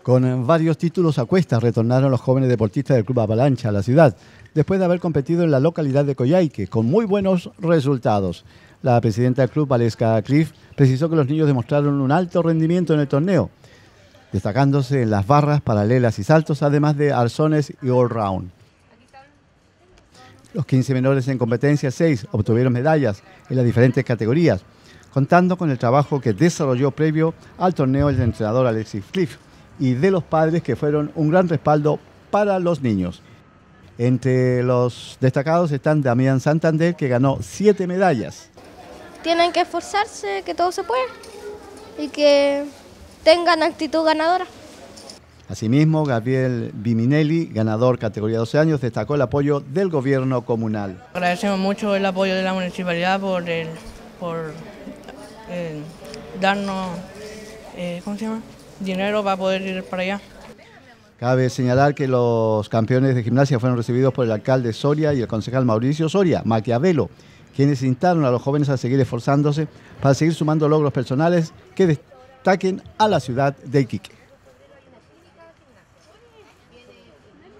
Con varios títulos a cuestas retornaron los jóvenes deportistas del Club Avalancha a la ciudad, después de haber competido en la localidad de Coyhaique, con muy buenos resultados. La presidenta del club, Valeska Cliff, precisó que los niños demostraron un alto rendimiento en el torneo, destacándose en las barras, paralelas y saltos, además de arzones y all-round. Los 15 menores en competencia 6 obtuvieron medallas en las diferentes categorías, contando con el trabajo que desarrolló previo al torneo el entrenador Alexis Cliff y de los padres, que fueron un gran respaldo para los niños. Entre los destacados están Damián Santander, que ganó 7 medallas. Tienen que esforzarse, que todo se puede y que tengan actitud ganadora. Asimismo, Gabriel Biminelli, ganador categoría 12 años, destacó el apoyo del gobierno comunal. Agradecemos mucho el apoyo de la municipalidad por darnos dinero para poder ir para allá. Cabe señalar que los campeones de gimnasia fueron recibidos por el alcalde Soria y el concejal Mauricio Soria Maquiavelo, quienes instaron a los jóvenes a seguir esforzándose para seguir sumando logros personales que destaquen a la ciudad de Iquique.